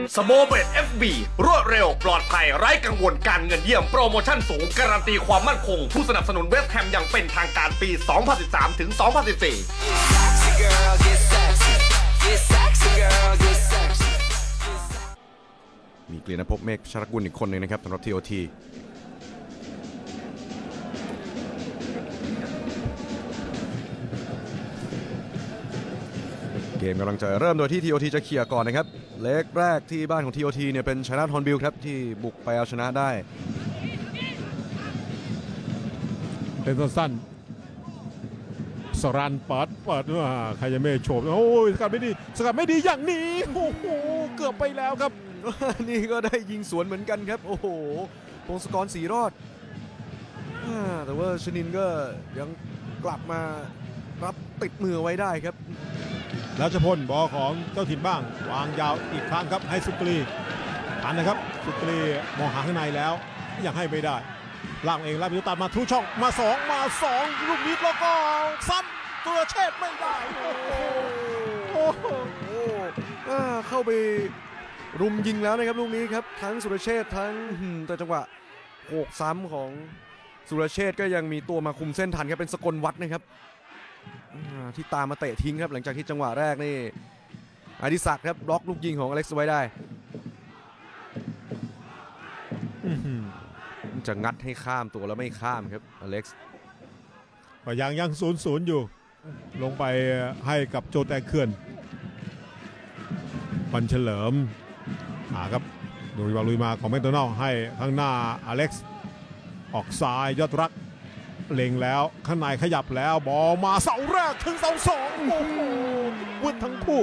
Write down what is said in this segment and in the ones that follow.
สโมเบต FB รวดเร็วปลอดภัยไร้กังวลการเงินเยี่ยมโปรโมชั่นสูงการันตีความมั่นคงผู้สนับสนุนเวสต์แฮมอย่างเป็นทางการปี 2013 ถึง 2014 มีกฤษณภพเมฆชรกุลอีกคนหนึ่งนะครับสำหรับ TOT เกมกำลังจะเริ่มโดยที่ TOT จะเคลียร์ก่อนนะครับเล็กแรกที่บ้านของ TOT เนี่ยเป็นชัยนาทฮอนบิลครับที่บุกไปเอาชนะได้เป็นสั้นสรันเปิดใครจะไม่โฉบโอ้ยสกัดไม่ดีอย่างนี้โอ้โหเกือบไปแล้วครับนี่ก็ได้ยิงสวนเหมือนกันครับโอ้โหพงศกรศรีรอดแต่ว่าชนินก็ยังกลับมารับติดมือไว้ได้ครับรัชพลบอของเจ้าถิ่นบ้างวางยาวอีกครั้งครับให้สุกรีทันนะครับสุกรีมองหาข้างในแล้วยังให้ไม่ได้ล่างเองลากพิวตัดมาทุช่องมาสองลูกนี้แล้วก็ซ้ำตัวเชษไม่ได้โอ้โหเข้าไปรุมยิงแล้วนะครับลูกนี้ครับทั้งสุรเชษทั้งแต่จังหวะโขกซ้ำของสุรเชษก็ยังมีตัวมาคุมเส้นทันครับเป็นสกลวัฒน์นะครับที่ตามมาเตะทิ้งครับหลังจากที่จังหวะแรกนี่อดิศักดิ์ครับบล็อกลูกยิงของอเล็กซ์ไว้ได้จะงัดให้ข้ามตัวแล้วไม่ข้ามครับอเล็กซ์ก็ยัง0-0อยู่ลงไปให้กับโจแตงเขื่อนปันเฉลิมครับดูบอลลุยมาของแมคโดนัลด์ให้ข้างหน้าอเล็กซ์ออกซ้ายยอดรักเล็งแล้วข้างในขยับแล้วบอลมาเสาแรกถึงเสาสองโอ้โหวุฒิทั้งคู่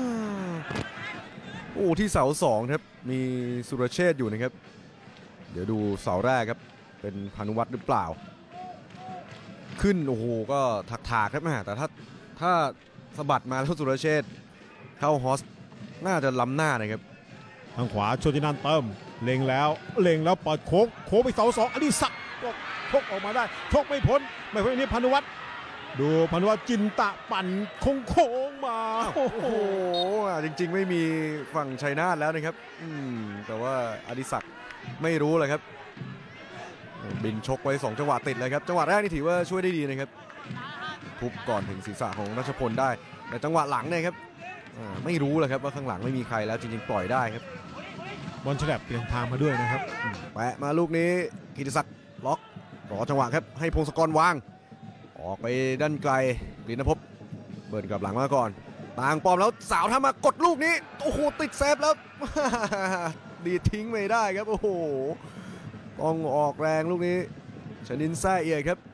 ที่เสาสองครับมีสุรเชษอยู่นะครับเดี๋ยวดูเสาแรกครับเป็นพานุวัฒน์หรือเปล่าขึ้นโอ้โหก็ถากครับแต่ถ้าสะบัดมาแล้วสุรเชษเข้าฮอสน่าจะล้ำหน้านะครับทางขวาโชตินันเติมเล็งแล้วเปิดโค้งไปเสาสองอดิศักดิ์ก็ชกออกมาได้ชกไม่พ้นนี่พานุวัฒน์ดูพานุวัฒน์จินตะปั่นโค้งมาโอ้โหจริงๆไม่มีฝั่งชัยนาทแล้วนะครับแต่ว่าอดิศักดิ์ไม่รู้เลยครับบินชกไว้2จังหวะติดเลยครับจังหวะแรกนี่ถือว่าช่วยได้ดีนะครับทุบก่อนถึงศีรษะของรัชพลได้แต่จังหวะหลังเนี่ยครับไม่รู้เลยครับว่าข้างหลังไม่มีใครแล้วจริงๆปล่อยได้ครับบอลฉลับเปลี่ยนทางมาด้วยนะครับแปะมาลูกนี้กิติศักดิ์ล็อกรอจังหวะครับให้พงศกรวางออกไปด้านไกลกฤษณภพเบิร์นกลับหลังมาก่อนต่างปอมแล้วสาวทำมากดลูกนี้โอ้โหติดเซฟแล้วดีทิ้งไม่ได้ครับโอ้โหต้องออกแรงลูกนี้ชนินแซ่เอียครับ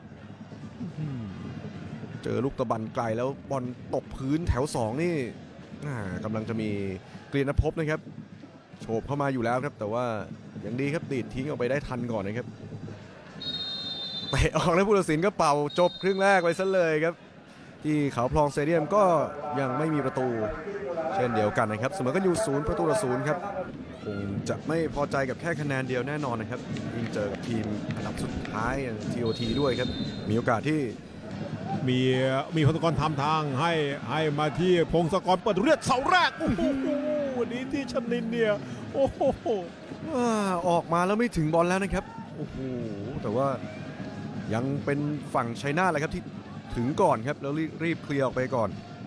เจอลูกตะบันไกลแล้วบอลตกพื้นแถว2นี่กำลังจะมีกฤษณภพนะครับโฉบเข้ามาอยู่แล้วครับแต่ว่าอย่างดีครับดีดทิ้งออกไปได้ทันก่อนนะครับเตะออกแล้วผู้ตัดสินก็เป่าจบครึ่งแรกไปซะเลยครับที่เขาพลองสเตเดียมก็ยังไม่มีประตูเช่นเดียวกันนะครับเสมอกันอยู่0-0ครับคงจะไม่พอใจกับแค่คะแนนเดียวแน่นอนนะครับยิ่งเจอกับทีมอันดับสุดท้ายอย่าง TOT ด้วยครับมีโอกาสที่มีพงศกรทำทางให้มาที่พงศกรเปิดเลือดเสาแรกโอ้โหวันนี้ที่ชนินเนี่ยโอ้โหออกมาแล้วไม่ถึงบอลแล้วนะครับโอ้โหแต่ว่ายังเป็นฝั่งชัยนาทแหละครับที่ถึงก่อนครับแล้วรีบเคลียร์ออกไปก่อน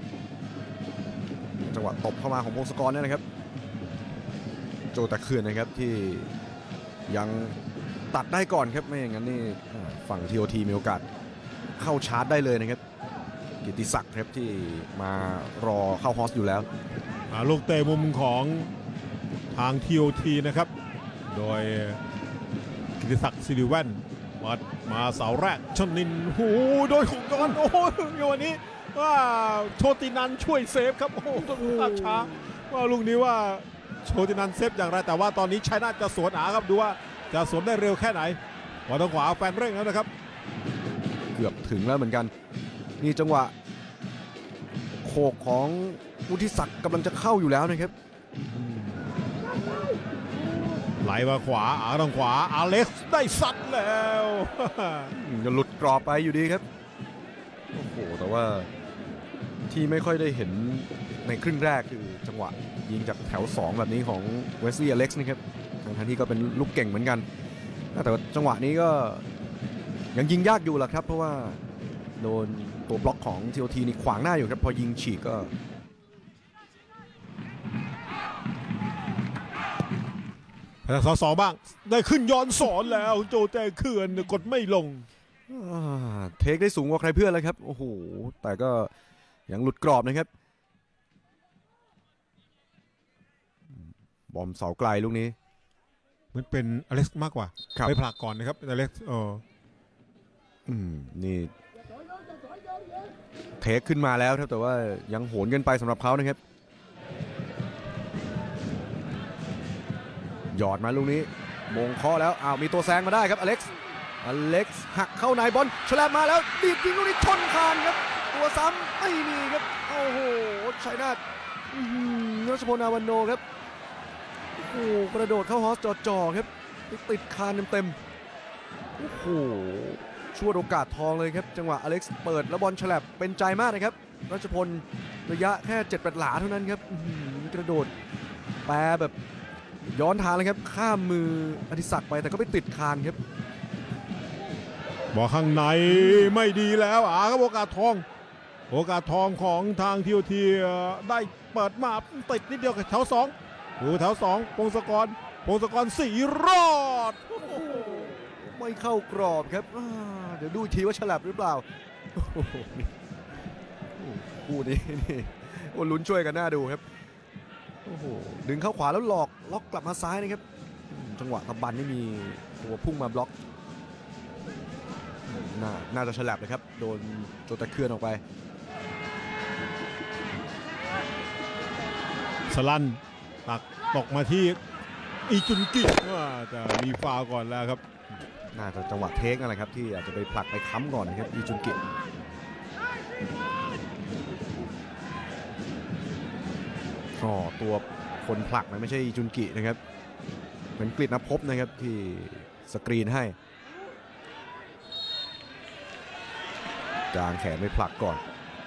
จังหวะตบเข้ามาของพงศกรเนี่ยนะครับโจตะเขื่อนนะครับที่ยังตัดได้ก่อนครับไม่อย่างนั้นนี่ฝั่ง TOT มีโอกาสเข้าชาร์จได้เลยนะครับกิติศักดิ์ครับที่มารอเข้าฮอสอยู่แล้วลูกเตะมุมของทาง TOT นะครับโดยกิติศักดิ์สิริแว่นมาเสาแรกชนินโอ้โดยของก้อนโอ้ยวันนี้ว่าโชตินันช่วยเซฟครับโอ้ต้องภาพช้าว่าลูกนี้ว่าโชตินันเซฟอย่างไรแต่ว่าตอนนี้ชัยนาทจะสวนครับดูว่าจะสวนได้เร็วแค่ไหนบอลทางขวาแฟนเร่งแล้วนะครับเกือบถึงแล้วเหมือนกันนี่จังหวะโขกของวุฒิศักดิ์กำลังจะเข้าอยู่แล้วนะครับไหลมาขวาทางขวาอเล็กซ์ได้ซัดแล้วจะหลุดกรอบไปอยู่ดีครับโอ้โหแต่ว่าที่ไม่ค่อยได้เห็นในครึ่งแรกคือจังหวะยิงจากแถว2แบบนี้ของเวสลีย์อเล็กซ์นะครับทั้งที่ก็เป็นลูกเก่งเหมือนกันแต่ว่าจังหวะนี้ก็ยังยิงยากอยู่แหละครับเพราะว่าโดนตัวบล็อกของ TOT นี่ขวางหน้าอยู่ครับพอยิงฉีกก็ทางสองบ้างได้ขึ้นย้อนสอนแล้วโจแต่เขื่อนกดไม่ลงเทคได้สูงกว่าใครเพื่อนแล้วครับโอ้โหแต่ก็ยังหลุดกรอบนะครับบอมเสาไกลลูกนี้มันเป็นอเล็กซ์มากกว่าไปผลักก่อนนะครับอเล็กซ์นี่เทคขึ้นมาแล้วครับแต่ว่ายังโหนเกินไปสำหรับเขานะครับหยอดมาลูกนี้มงเคาะแล้วมีตัวแซงมาได้ครับอเล็กซ์หักเข้าในบอลฉลับมาแล้วดีดยิงลูกนี้ชนคานครับตัวซ้ำไม่มีครับโอ้โหชัยนาทรัชพลอาวันโนครับโอ้โหกระโดดเข้าฮอสจ่อครับติดคานเต็มโอ้โหช่วโอกาสทองเลยครับจังหวะอเล็กซ์เปิดแล้วบอลฉลับเป็นใจมากนะครับรัชพลระยะแค่7-8 หลาเท่านั้นครับกระโดดแปรแบบย้อนทางเลยครับข้ามมืออธิศักดิ์ไปแต่ก็ไปติดคานครับบอลข้างในไม่ดีแล้วครับโอกาสทองของทางทีโอทีได้เปิดมาติดนิดเดียวกับแถว2ดูแถว2พงศกรสีรอดไม่เข้ากรอบครับเดี๋ยวดูทีว่าฉลับหรือเปล่าคู่นี้ลุ้นช่วยกันหน้าดูครับโอ้โหดึงเข้าขวาแล้วล็อกกลับมาซ้ายนะครับจังหวะตะบันนี่มีตัวพุ่งมาบล็อกน่าจะฉลับเลยครับโดนโจตะเคลื่อนออกไปสลันตักตกมาที่อีจุนกิจะมีฟาวก่อนแล้วครับน่าจะจังหวะเทคอะไรครับที่อาจจะไปผลักไปค้ำก่อนนะครับอีจุนกิตัวคนผลักมันไม่ใช่อีจุนกินะครับเป็นกฤษณภพนะครับที่สกรีนให้กางแขนไปผลักก่อน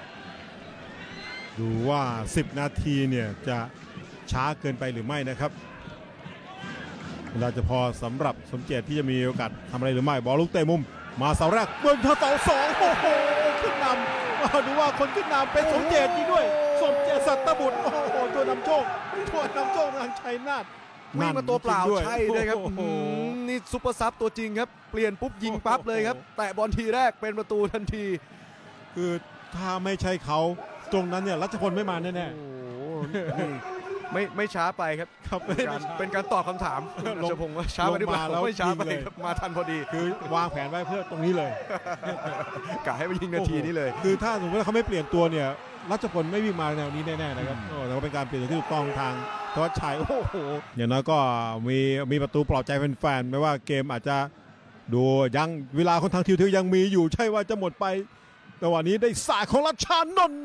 ดูว่า10 นาทีเนี่ยจะช้าเกินไปหรือไม่นะครับเวลาจะพอสำหรับสมเจตที่จะมีโอกาสทำอะไรหรือไม่บอลลูกเตะมุมมาเสาแรกบนเสา2โอ้โหขึ้นนำดูว่าคนขึ้นนำเป็นสมเจตจริงด้วยสมเจตสัตบุตรโอ้โหตัวนำโชคทางชัยนาทวิ่งมาตัวเปล่าใช่เลยครับนี่ซุปเปอร์ซับตัวจริงครับเปลี่ยนปุ๊บยิงปั๊บเลยครับแตะบอลทีแรกเป็นประตูทันทีคือถ้าไม่ใช่เขาตรงนั้นเนี่ยรัชพลไม่มาแน่ๆไม่ช้าไปครับเป็นการตอบคำถามรัชพงศ์ว่าช้าไปหรือเปล่าไม่ช้าไปครับมาทันพอดีคือวางแผนไว้เพื่อตรงนี้เลยกะให้ไปยิงนาทีนี้เลยคือถ้าสมมติว่าเขาไม่เปลี่ยนตัวเนี่ยรัชพลไม่วิ่งมาแนวนี้แน่ๆนะครับแต่ว่าเป็นการเปลี่ยนที่ถูกต้องทางทวัชชัยโอ้โหอย่างน้อยก็มีประตูปลอบใจแฟนๆไม่ว่าเกมอาจจะดูยังเวลาคนทางทิวยังมีอยู่ใช่ว่าจะหมดไปแต่วันนี้ได้สายของรัชชานนท์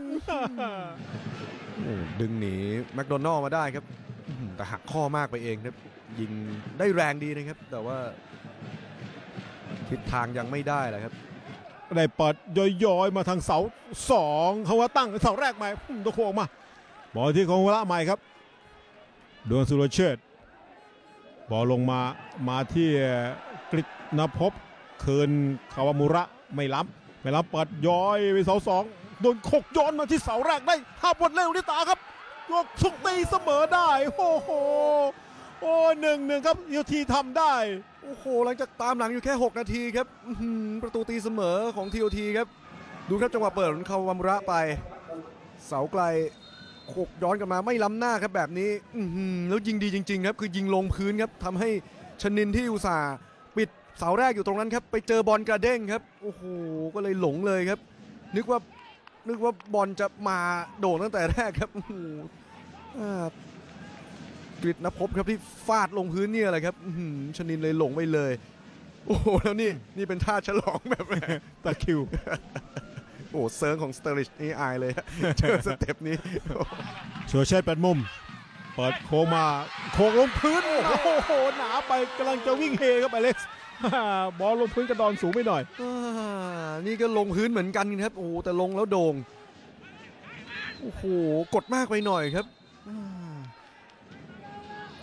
ดึงหนีแมคโดนัลล์มาได้ครับแต่หักข้อมากไปเองครับยิงได้แรงดีนะครับแต่ว่าทิศทางยังไม่ได้เลยครับได้เปิดย้อยๆมาทางเสา2เขาว่าตั้งเสาแรกใหม่ตัวโค้งมาบอลที่ของวละใหม่ครับโดนสุรเชษฐ์บอลลงมาที่กฤษณภพคืนคาวามุระไม่ล้ำเปิดย้อยไปเสา2โดนขกย้อนมาที่เสาแรกได้ห้าบอลเร็วนิตาครับยกสุกตีเสมอได้โอ้โห1-1ครับยูทีทำได้โอ้โหหลังจากตามหลังอยู่แค่6 นาทีครับประตูตีเสมอของ TOT ครับดูครับจังหวะเปิดของคาวามุระไปเสาไกลขกย้อนกลับมาไม่ล้ำหน้าครับแบบนี้แล้วยิงดีจริงๆครับคือยิงลงพื้นครับทำให้ชนินที่อุตส่าห์ปิดเสาแรกอยู่ตรงนั้นครับไปเจอบอลกระเด้งครับโอ้โหก็เลยหลงเลยครับนึกว่าบอลจะมาโด่งตั้งแต่แรกครับกฤษณภพครับที่ฟาดลงพื้นเนี่ยแหละครับชนินเลยหลงไปเลยโอ้โหแล้วนี่เป็นท่าฉลองแบบตะคิวโอ้เซิร์งของสเตอริชนี่อายเลยเจอสเต็ปนี้ชัวร์เชษฐ์8 มุมเปิดโค้งมาโค้งลงพื้นโอ้โหหนาไปกำลังจะวิ่งเฮครับอเล็กซ์บอลลงพื้นกระดอนสูงไปหน่อยนี่ก็ลงพื้นเหมือนกันครับโอ้แต่ลงแล้วโด่งโอ้โหกดมากไปหน่อยครับ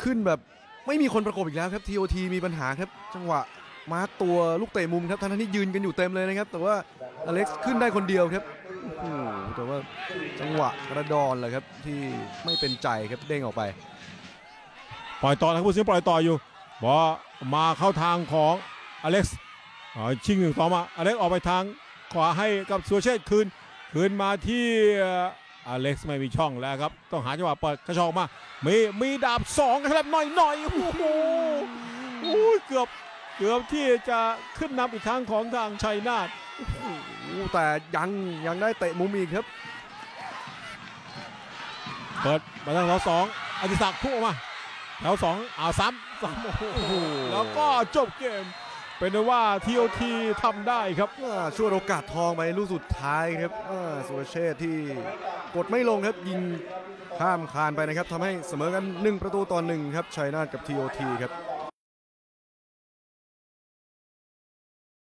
ขึ้นแบบไม่มีคนประกบอีกแล้วครับ TOT มีปัญหาครับจังหวะมาร์คตัวลูกเตะมุมครับทั้งที่ยืนกันอยู่เต็มเลยนะครับแต่ว่าอเล็กซ์ขึ้นได้คนเดียวครับโอ้โหแต่ว่าจังหวะกระดอนแหละครับที่ไม่เป็นใจครับเด้งออกไปปล่อยต่อนะครับผู้สิงปล่อยต่ออยู่บอลมาเข้าทางของอเล็กซ์ชิง1 ต่อมาอเล็กซ์ออกไปทางขวาให้กับสุรเชษฐ์คืนมาที่อเล็กซ์ไม่มีช่องแล้วครับต้องหาจังหวะเปิดกระชอกมามีดาบ2ครับหน่อยโอ้โหเกือบที่จะขึ้นนำอีกครั้งของทางชัยนาทแต่ยังได้เตะมุมอีกครับเปิดมาทางแถว2อดิศักดิ์พุ่งออกมาแถว2ซ้ำโอ้โหแล้วก็จบเกมเป็นว่า TOT ทำได้ครับช่วยโอกาสทองไปลูกสุดท้ายครับสุรเชษฐ์ที่กดไม่ลงครับยิงข้ามคานไปนะครับทำให้เสมอกัน1-1ครับชัยนาทกับ TOT ครับ